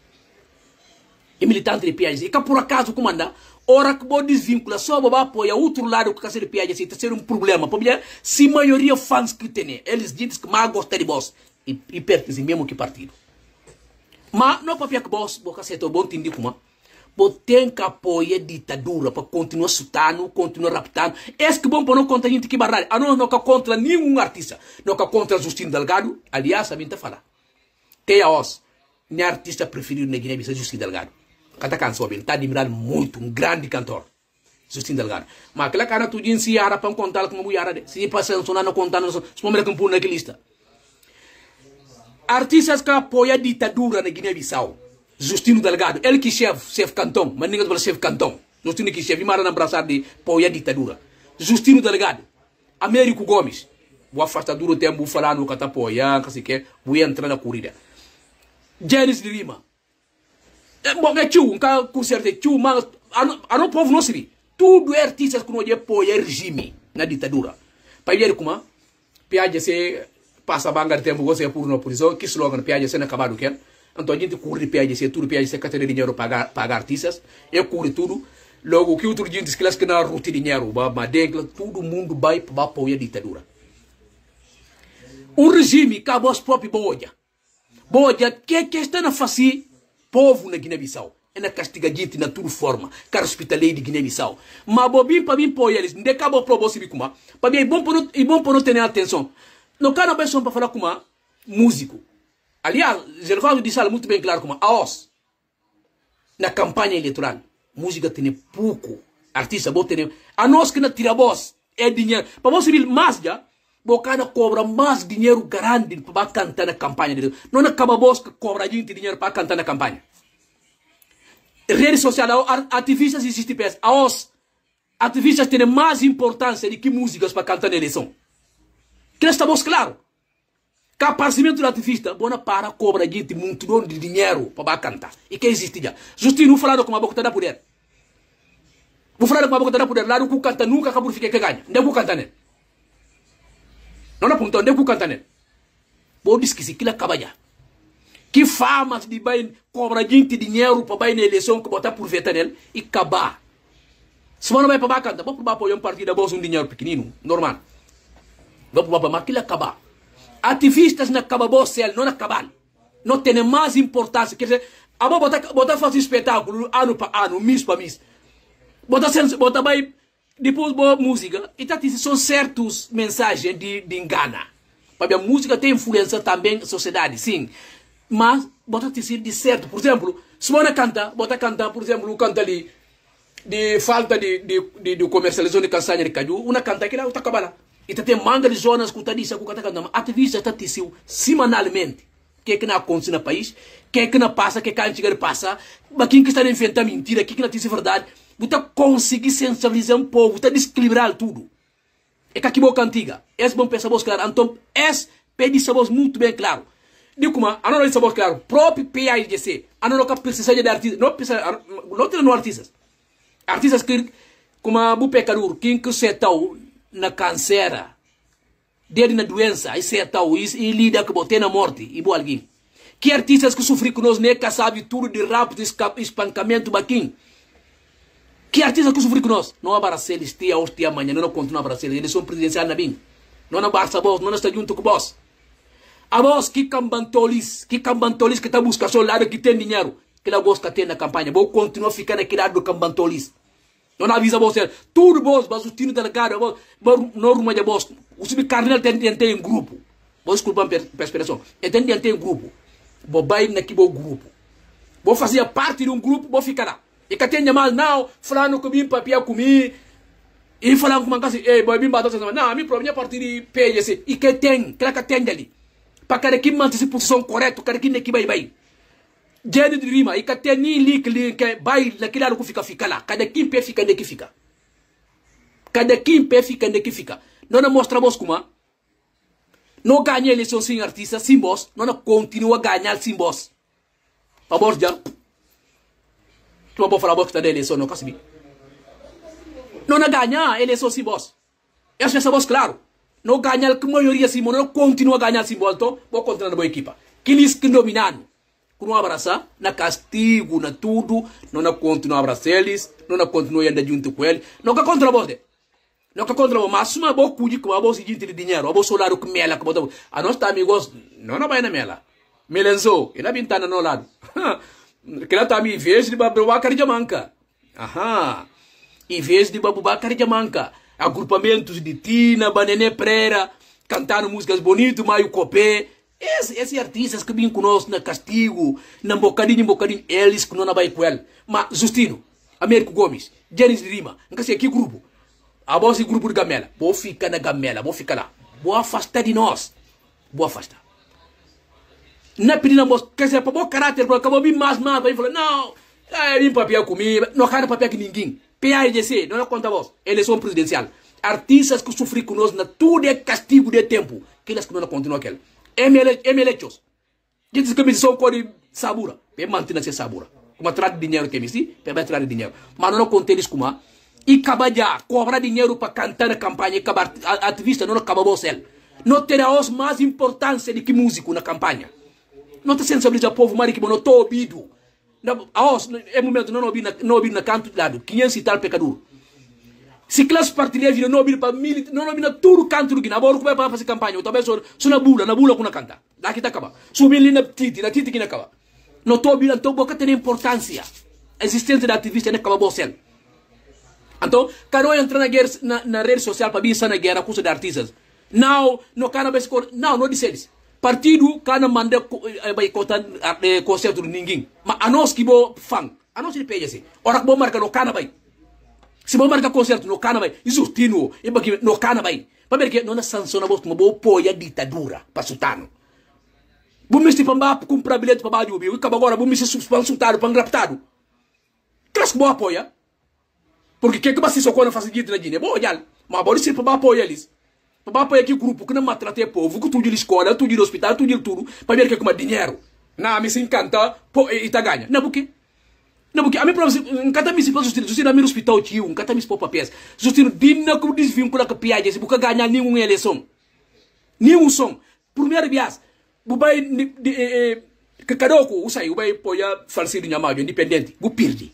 e militante de P A I G C e que por acaso comanda ora que vou desvincular só vou apoiar outro lado que ser de P A I G C ter ser um problema porque se maioria fãs que tem eles dizem que mais gostam de boss e, e pertencem mesmo que partido mas não para que boss vou aceitar bom entender como tem que apoiar a ditadura para continuar sutando, continuar raptando. É que bom para não contra a gente que barrar. A nós não é contra nenhum artista. Não é contra Justino Delgado. Aliás, a mim está falando. Tem a os. Minha artista preferido na Guiné-Bissau é Justino Delgado. Canta canção bem. Está admirado muito. Um grande cantor. Justino Delgado. Mas aquela cara tu diz se ara para contar como o Yara. Se passa sonar não contar, não se momento que pôr naquela lista. Artistas que apoiam a ditadura na Guiné-Bissau. Justino Delgado, ele que chefe, chefe cantão, mas ninguém fala chefe cantão. Justino que chefe, mas não abraçar de apoiar a ditadura. Justino Delgado, Américo Gomes, o afastaduro tempo falar no que está apoiando, que se quer, vou entrar na corrida. Janice de Lima, bom, é tio, um cara com certeza, tio, mas a não povo não se vê. Tudo é artistas que não apoiam o regime na ditadura. Para ver como, P A G C passa a banga de tempo, você é por uma posição, que slogan P A G C não acabado o que é. Então a gente cubre P A G C, tudo P A G C que tem dinheiro para pagar artistas, eu cubro tudo. Logo, o que outro dia diz que elas que não rotem dinheiro, mas todo mundo vai para apoiar a ditadura. Um regime que acabou as próprias boia. Boia, que que está na face povo na Guiné-Bissau? É na castiga gente na tudo forma, cara hospitaleiro de Guiné-Bissau. Mas bobinho para mim apoiar eles, não acabou para você vir com uma. Para mim é bom para não ter atenção. Não quero uma pessoa para falar com uma músico. Aliás, Gervásio disse muito bem claro como a os na campanha eleitoral, música tem pouco, artista bom tem, a nós que não tira voz é dinheiro, para você ver mais já, bocada cobra mais dinheiro grande para cantar na campanha, não acaba voz que cobra gente dinheiro para cantar na campanha. Rede social, ativistas existem peças, a os ativistas têm mais importância do que músicas para cantar na eleição. Que estamos claro. Que aparecimento do ativista, bona para cobra gente muito de dinheiro para cantar. E que existe já. Justino falando com uma boca da poder. Vou falar com uma boca da poder. Lá no que canta nunca acabou de ficar que ganha. Onde é que canta nele? Não apontou, onde é que canta nele? Vou esquecer que ele acaba já. Que famas de bem cobra gente dinheiro para bem na eleição que botar por veta nele e acabar. Se você não vai para cantar, vou para apoiar um partido, bolsa um dinheiro pequenino, normal. Vou para mas que ele acabar. Ativistas na cababocel, não na cabal. Não tem mais importância. Quer dizer, a botar, botar fazer espetáculo ano para ano, mês para mês. Botar, botar bem, depois boa música. E tá, são certas mensagens de, de engana. Porque a música tem influência também na sociedade, sim. Mas, botar dizer de certo. Por exemplo, se você canta, botar cantar, por exemplo, canta ali, de falta de, de, de, de comercialização de castanha de caju, uma canta que lá está acabando. E tem manga de zonas que está dizendo que está ativista está dizendo semanalmente o que é que não acontece no país, o que é que não passa, o que é que a antiga passa, mas quem que está inventando mentira, o que é que não diz verdade, você conseguir sensibilizar um povo, você desequilibrar tudo. É que aqui boca antiga, esse bom pensa voz claro, então esse pede essa voz muito bem claro. Digo como, a não essa voz claro, próprio P A I G C, a não precisa de artistas, não precisa, não tem artistas, artistas que, como a Bupecador, quem que você está na câncer, dele na doença, e se tal, e, e lida com botar na morte, e boa alguém. Que artistas que sofrem com nós, neca sabe tudo de rapto, espancamento, baquim. Que artistas que sofrem com nós? Não há Barcelos, tia, hoje, tia, amanhã, não continua Barcelos, eles são presidenciais na B I M. Não há Barça, boss, não está junto com o boss. A boss, que cambantolis, que cambantolis que está buscando só lado que tem dinheiro, que ela gosta de ter na campanha, vou continuar ficando naquele lado do cambantolis. Não avisa você, tudo boss, mas o tiro delegado, não rumo de boss. O subcarnel tem de ter em grupo. Vou desculpar a expressão. Tem de ter em grupo. Vou bair naquele grupo. Vou fazer parte de um grupo, vou ficar lá. E que tem mal, não, falando comigo, papia comigo. E falando com uma casa, ei, boy, me bateu, não, a minha problema é partir de P G C. E que tem, que que tem ali. Para cada que manter essa posição correta, cada que nem vai vai. Jane de rima, e que tem nem link, que vai naquele lado que fica, fica lá. Cada quem pé fica, onde que fica. Cada quem pé fica, onde que fica. Não nos mostramos como não ganha eleição sem artista, sem boss, não continua a ganhar sem boss. Para boss já. Tu não pode falar boss que está na eleição, não consegue. Não ganha eleição sem boss. Essa é essa boss, claro. não ganha que maioria assim, não continua a ganhar símbolo, então vou continuar na boa equipa. Que eles que dominando, que não abraçar, na castigo, na tudo, não na continua a abraçar eles, não na continua a andar junto com eles, não que contra você. Não que contra você, mas uma boa cuide com a boa seguinte de dinheiro, a boa solar que mela, que boa. A nós tá amigos, não na vai na mela. Melenzo, ele bintana no lado. Que ela tá me vez de babubacar de manca. Aham. Em vez de babubacar de manca. Agrupamentos de Tina, Banene Prera, cantando músicas bonitas, Maio Copé. Esses esse artistas que vêm conosco na castigo, na bocadinho, bocadinho, eles que não vai com ele. Mas Justino, Américo Gomes, Janis Lima, não sei que grupo. A voz grupo de Gamela. Vou ficar na Gamela, vou ficar lá. Vou afastar de nós. Vou afastar. Não pedi na moça, quer dizer, para bom caráter, para acabou bem mais, mais, vai falar, não, é bem papel comigo, não quero papel que ninguém. P A G C, não é conta voz, eleição presidencial. Artistas que sofrem conosco, na tudo é castigo de tempo. Que eles que não continuam aquele. M L Hs. Diz que me são cor sabura. Para manter essa sabura. Como traz dinheiro que me disse, para trazer dinheiro. Mas não contei eles como. E acaba já, cobrar dinheiro para cantar na campanha, acabar ativista, não acaba você. Não terá os mais importância do que músico na campanha. Não está sensibilizar o povo, mas que não estou ouvindo. É momento, não ouvi não ouvi na canto de lado, quinhentos e tal pecador. Se classe partilha vira não ouvi para mil, não ouvi na tudo canto do que na bola que vai para fazer campanha, eu também sou sou na bula, na bula com na canta. Daqui tá acaba. Subir ali na titi, na titi que na acaba. Não estou ouvindo, então boca tem importância. A existência da ativista não acaba você. Então, cada um entra na guerra na, na rede social para vir na guerra com os artistas. Não, não cara vai não, não disse eles. Partido kana manda vai cotar concerto de ninguém. Mas a nós que bo fã, a nós ele pede assim. Ora que bo marca no cana vai. Se bo marca concerto no cana vai, Justino, e porque no cana vai. Para ver que não é sanciona bo como bo apoia ditadura para sultano. Bo me para ba comprar bilhete para baixo e acaba agora bo me se sultano para raptado. Claro que bo apoia. Porque que que você só quando faz dito na Guiné, bo já, mas bo se para apoia eles. Para apoiar aqui grupo que não maltrata o povo, que tudo de escola, tudo de hospital, tudo de tudo, para ver que é como dinheiro. Não, me se encanta, e tá ganha. Não, porque? Não, porque a mim, para você, encanta me se para Justino, Justino, a mim no hospital, tio, encanta me se para papéis. Justino, dina como desvincula com a piada, se você ganhar nenhuma eleição. Nenhum som. Primeiro vias, o vai, que cadoko, o sai, o vai apoiar falsido de Nhamadio, independente, o perde.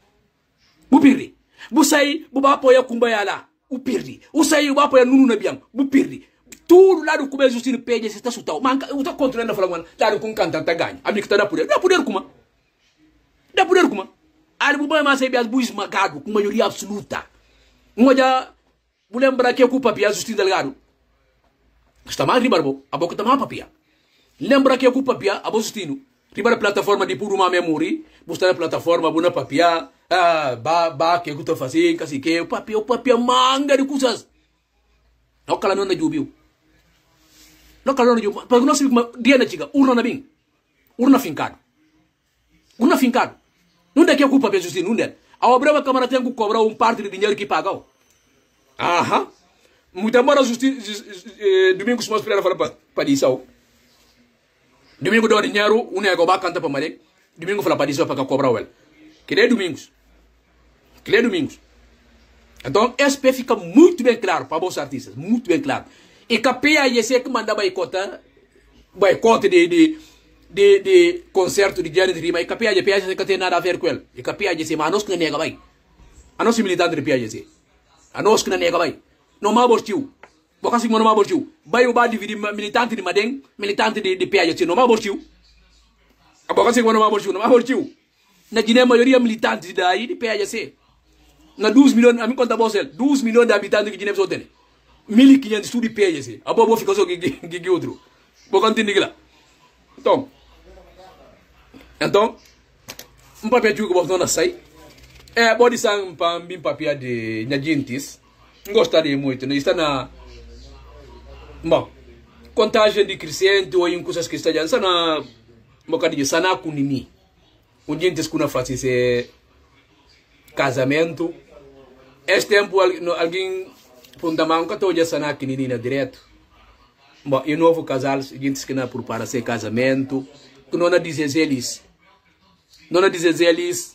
O perde. O sai, o vai apoiar Kumbaya lá. O perdi. O saiu o apoio no Nabiam. O perdi. Tudo lá do começo Justino pede se está sutado. Mas eu estou controlando a falar lá do com cantante ganha. A mim que está da poder. Dá poder como? Dá poder como? Ali o boi mais é bem esmagado com maioria absoluta. Um já vou lembrar que ocupa a Justino Delgado. Está mais ribarbo. A boca está mais papia. Lembra que ocupa a a Justino. Ribar a plataforma de puro uma memória. Buscar a plataforma buna papia. Ah, ba, ba, que eu estou fazendo, assim que o papi, o papi, manga de coisas. Não cala não na jubiu. Não cala não na jubiu. Porque nós sabemos que dia na chiga, urna na bem. Urna fincado. Urna fincado. Não é que eu culpa a Justino, não é. A obra da Câmara tem que cobrar um parte de dinheiro que pagou. Aham. Muito embora Justino, domingo se nós esperamos para para isso. Domingo dá dinheiro, um é igual canta para Maré. Domingo fala para isso para cobrar o ele. Que é domingos. Que é domingos. Então, S P fica muito bem claro para os artistas. Muito bem claro. E que a P A I C que manda boicota, boicota de, de, de, de concerto de Janis Lima, e que a P A I C não tem nada a ver com ele. E que a P A I C, mas a nós que não nega vai. A nós militante de P A I C. A nós que não nega vai. Não me abortiu. Porque assim não me abortiu. Vai o bar dividir militante de Madem, militante de, de P A I C. Não me abortiu. Porque assim não me abortiu. Não me abortiu. Na Guiné, a maioria militante daí de P A G C. Na dois milhões, a mim conta você, dois milhões de habitantes que Guiné só tem. mil e quinhentos tudo de P A G C. A boa fica só que outro. Vou continuar lá. Então, então, um papel que eu não sei. É, pode ser um papel de Nhadintis. Gostaria muito, não está na. Bom, contagem de crescente ou em coisas que estão já. Está na. Um bocadinho, sana com nini. Um dia que não faz esse casamento. Este tempo alguém pergunta mais um catou de sanar que menina direto. Bom, e o novo casal, gente que não prepara esse casamento, que não diz eles, não diz eles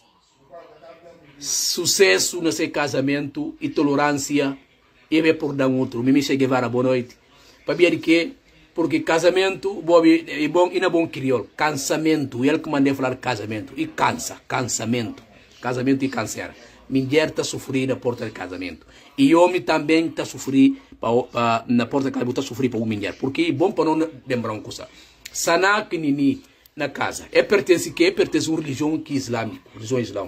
sucesso nesse casamento e tolerância e vai por dar um outro. Mimi Che Guevara, boa noite. para ver que porque casamento bobe é bom e não é bom crioulo, cansamento, ele que mandei falar casamento e cansa, cansamento, casamento e câncer. Mulher está sofrendo na porta de casamento e homem também está sofrendo na porta de casamento, está sofrendo para o mulher, porque é bom para não lembrar uma coisa. Sana que nini na casa é pertence que é pertence a uma religião que é islâmica, religião islã.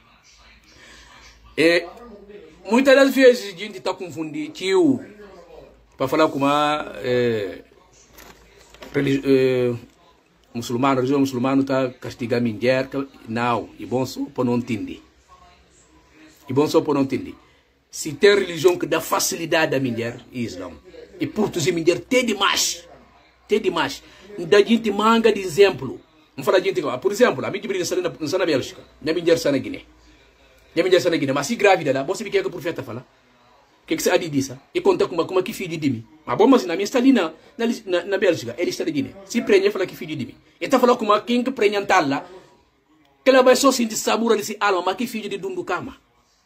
É muitas das vezes a gente está confundindo tio para falar com uma é, é, muçulmano, religião muçulmana está castigando a mulher, não, é bom só para não entender. É bom só para não entender. Se tem religião que dá facilidade à mulher, é Islã. E por tudo, a mulher tem demais. Tem demais. Da gente manga de exemplo. Vamos falar de gente, por exemplo, a minha mulher está na, na Bélgica, a minha mulher está na Guiné. A minha mulher está na Guiné, mas se grávida lá, você vê o que é que o profeta fala? O que é que você há de dizer? E conta com uma que filho de mim. Mas bom, mas na minha está ali na, na, na Bélgica, ele está na Guiné. Se prenha, fala que filho de mim. Ele está falando com uma quem que prenha está lá, que ela vai só sentir sabor desse alma, mas que filho de Dunducama.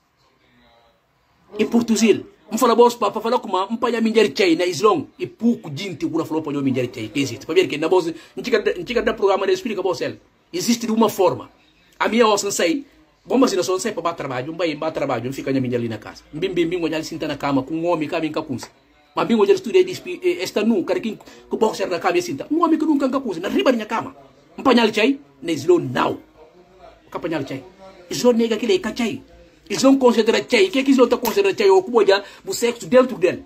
E Portugal, vamos falar boas para falar com uma um pai a mulher tchai na Islã e pouco gente que falou para a mulher tchai que existe. Para ver que na voz não tinha da programa de explica para você. Existe de uma forma. A minha ouça sai, bom mas não só sai para trabalho, um pai para trabalho, não fica a mulher ali na casa. Bim bim bim olhar senta na cama com um homem caminha com cunça. Mas bim olhar estudei esta nu, cara que que boxer na cama senta. Um homem que nunca com cunça na riba da cama. Um panhal tchai na Islã não. Capanhal tchai. Islã nega aquele é cachai. Eles não consideram tchai. O que é que eles não estão considerando tchai? O que é o sexo dentro dele.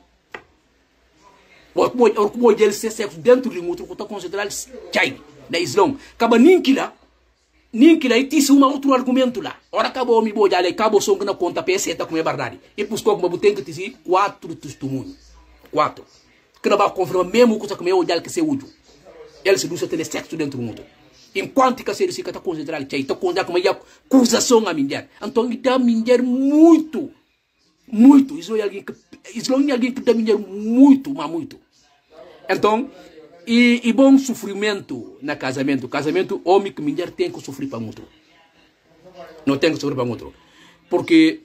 O que é o sexo dentro de um outro que está considerado tchai. Da Islã. Acaba nem lá. Nem lá e tem um outro argumento lá. Ora acabou o meu boia ali. Acabou o som que não conta para esse como é verdade. E por isso que tem que dizer quatro testemunhos. Quatro. Que não vai confirmar mesmo coisa que é o que é útil. Ele se deixa ter sexo dentro do mundo. Enquanto que a série está considerada tchai, está considerada como uma acusação à mulher. Então, ele dá a mulher muito, muito. Isso é alguém que, isso é alguém que dá a mulher muito, mas muito. Então, e, e bom sofrimento no casamento. Casamento, homem que mulher tem que sofrer para muito. Não tem que sofrer para muito. Porque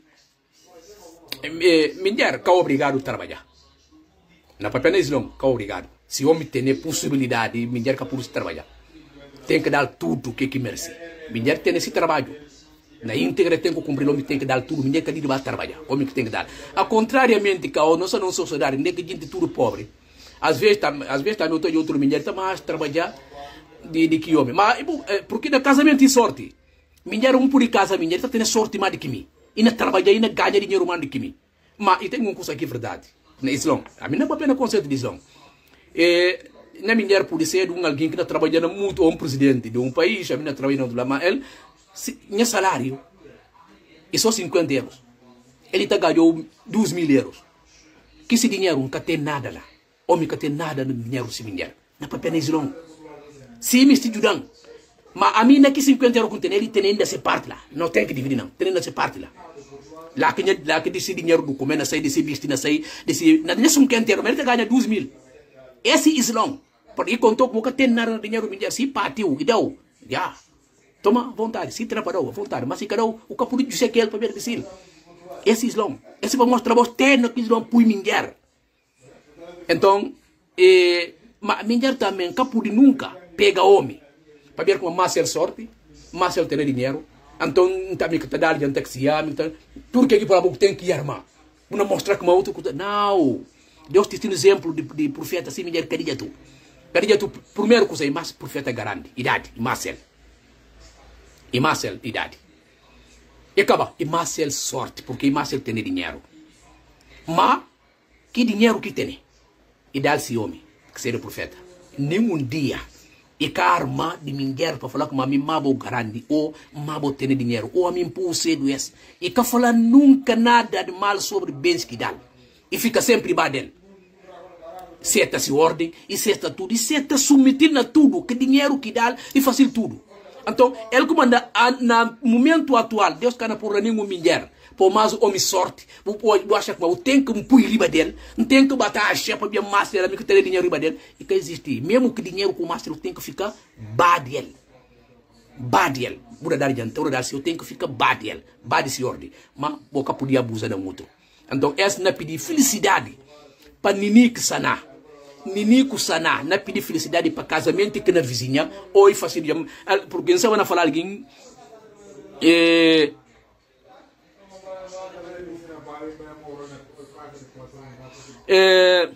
é, mulher é obrigado a trabalhar. Na papel Islã, é obrigado. Se homem tem possibilidade, mulher é por trabalhar. Tem que dar tudo o que que merece. Mulher tem esse trabalho. Na íntegra tem que cumprir, o homem tem que dar tudo. Mulher que vai trabalhar. O homem que tem que dar. A contrariamente, que a nossa não sociedade, nem que gente tudo pobre. Às vezes, às vezes também eu tenho outra mulher que mais trabalhar de, de que homem. Mas, porque no casamento tem sorte. Mulher, um por casa, mulher está tendo sorte mais do que mim. E não trabalha, e não ganha dinheiro mais do que mim. Mas, e tem uma coisa aqui, verdade. Na Islã. A mim não é para o conceito de Islã. É, na mulher pode ser de um alguém que está trabalhando muito, ou um presidente de um país, a minha trabalhando lá, mas ele, meu salário é só cinquenta euros. Ele está ganhando dois mil euros. Que esse dinheiro nunca tem nada lá. Homem que tem nada no dinheiro, se mulher. Não é para Islã. Se me estou ajudando, mas a mim, que cinquenta euros que tem, ele tem ainda essa parte lá. Não tem que dividir, não. Tem ainda essa parte lá. Lá que, lá que desse dinheiro do comer, sai desse vestir, sai desse. Não é cinquenta euros, mas ele ganha dois mil. Esse Islã. Porque contou com que tem nada dinheiro, se partiu, e deu, já, toma vontade, se trabalhou, vontade, mas se calhar o capo de você quer para ver que esse Islã, esse vai mostrar você tem que Islã põe mulher. Então, eh, mas mulher também, capo de nunca pega homem, para ver como mais ele sorte, mais ele tem dinheiro, então também que está dando de taxiar, tudo que aqui para tem que armar, não mostrar como outro coisa, não, Deus te tem exemplo de, de profeta, assim mulher queria tu. Queria tu, primeiro coisa, é mais profeta garante, idade, e Marcel. E Marcel, idade. E acaba, e Marcel sorte, porque Marcel tem dinheiro. Mas, que dinheiro que tem? E dá-se homem, que seja profeta. Nenhum dia, e que arma de mulher para falar com a minha mabo garante, ou mabo tem dinheiro, ou a minha impulso do esse. E que falar nunca nada de mal sobre bens que dá. E fica sempre embaixo dele. Seta-se ordem, e seta tudo, e seta submeter a tudo, que dinheiro que dá, e fazer tudo. Então, ele comanda, no momento atual, Deus cana por nenhuma mulher, por mais homem sorte, eu acho que eu tenho que me pôr riba dele, não tenho que bater a chefa, para massa, ela me ter dinheiro riba dele, e que existe, mesmo que dinheiro com o massa, eu tenho que ficar bad dele. Bad dele. Bura dar adiante, bura dar se eu tenho que ficar bad dele, bad se ordem, mas boca podia abusar da outro. Então, essa não é pedir felicidade, para ninguém que sanar. nini sana na pedir felicidade para casamento que na vizinha ou fazer porque não sabe na falar alguém é é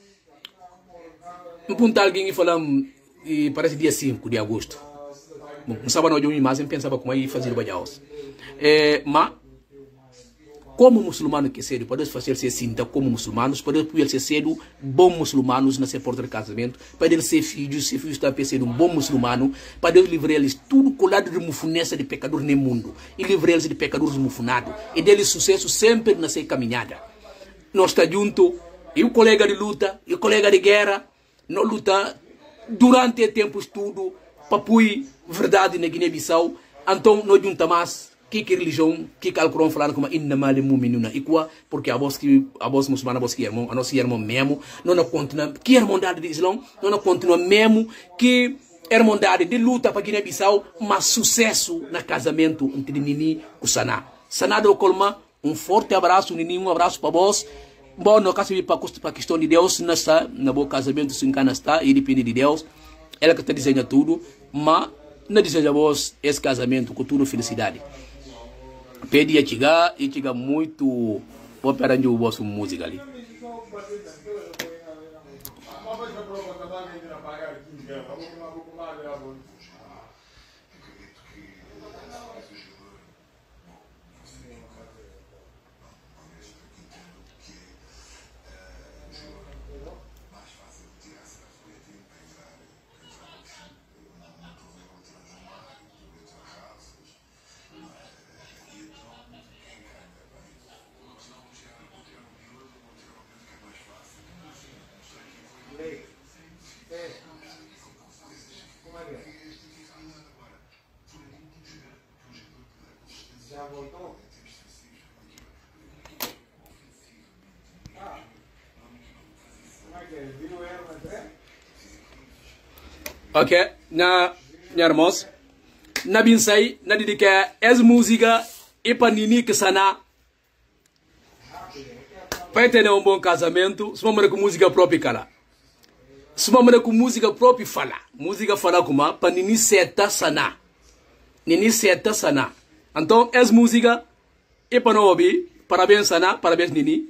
um ponto alguém e falamos e parece dia cinco de agosto não sabe não eu mais pensava como aí fazer bajaus é mas como muçulmano que cedo pode fazer ser sinta como muçulmanos pode poder ser cedo bom muçulmanos na sua porta de casamento pode ser filho se filho está ser um bom muçulmano pode livrar eles tudo colado de mufunesa de pecador no mundo e livrar eles de pecadores mufunados e deles sucesso sempre na sua caminhada nós está junto e o colega de luta e o colega de guerra não luta durante o tempo estudo papui verdade na Guiné-Bissau então não junta mais que que religião que calculam falando como inna mali mu'minuna ikwa porque a voz que a voz muçulmana a voz que irmão a nossa irmão mesmo não na continua que irmandade de Islã não na continua mesmo que irmandade de luta para Guiné-Bissau mas sucesso na casamento entre Nini e Saná Saná do Colma um forte abraço Nini um abraço para vós bom no caso de para a questão de Deus nessa na boa casamento se encana está e depende de Deus ela que está desenhando tudo mas não deseja vós esse casamento com tudo felicidade pedi a chegar e chega muito vou pegar o vosso música ali ok, na minha irmãos, na binsai, na dedica es música e para Nini que sana para ter um bom casamento, se uma com música própria cara, se uma com música própria fala, música fala como para Nini seta sana, Nini seta sana, então es música e para não ouvir, parabéns sana, parabéns Nini.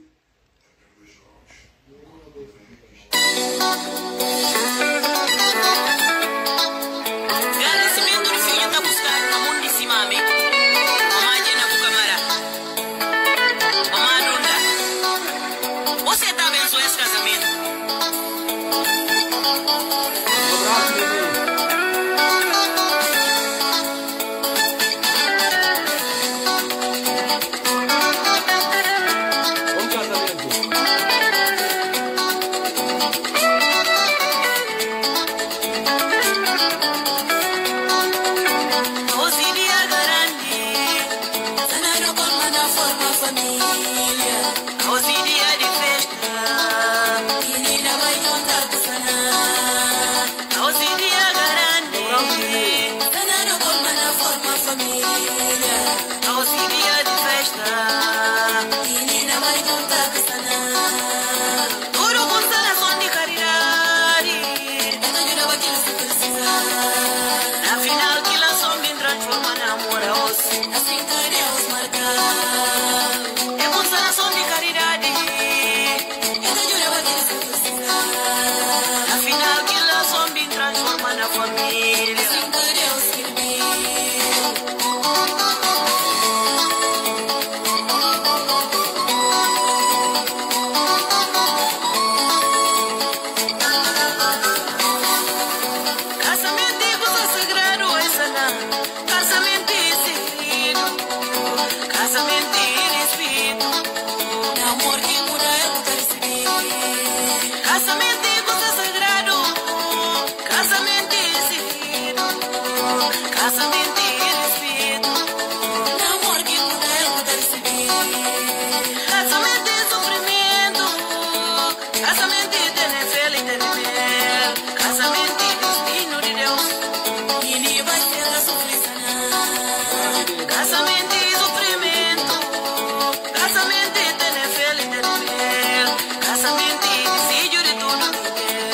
Casamento,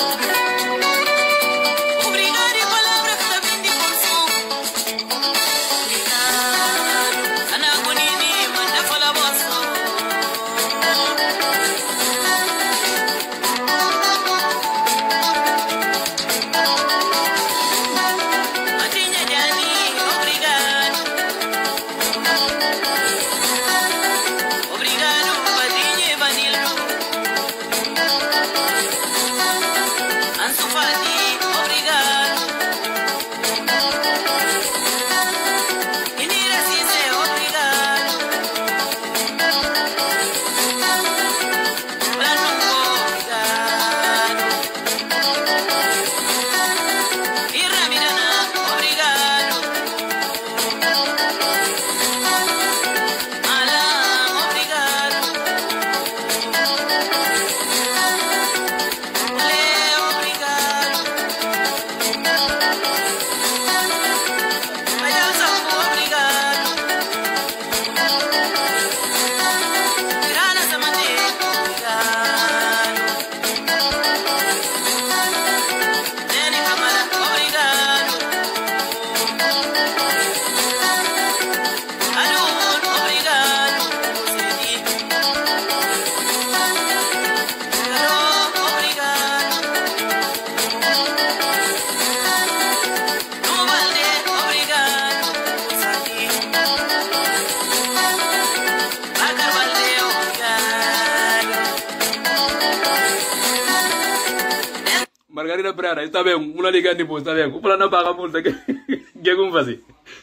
Margarida Prada, está bem, uma liga de posto, está bem. O plano paga a multa, que que como fazer?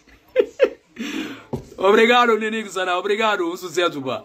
Obrigado, Ninico Sana, obrigado, um sucesso, pá.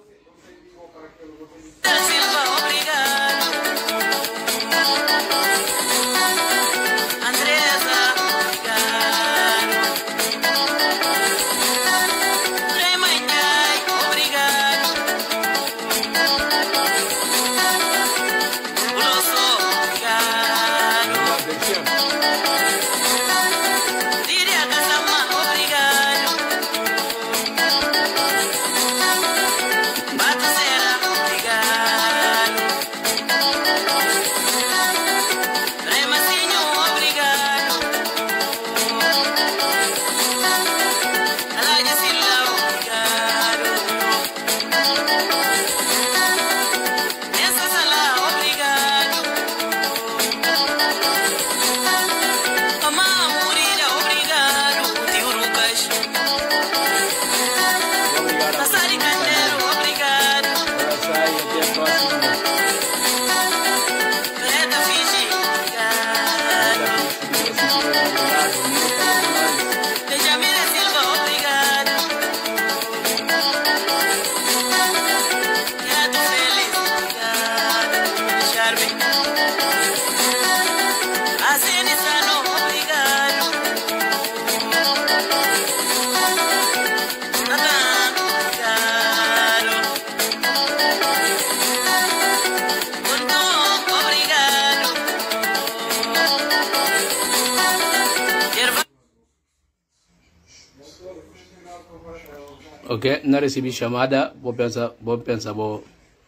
Ok, não recebi chamada, vou pensar, vou pensar, vou...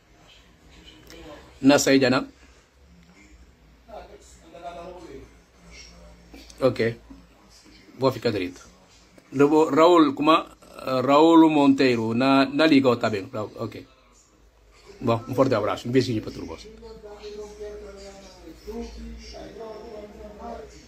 Na saída, não? Ok, vou ficar direito. Raul, como? Raul Monteiro, na, na liga, tá bem, ok. Bom, um forte abraço, um beijinho para todos.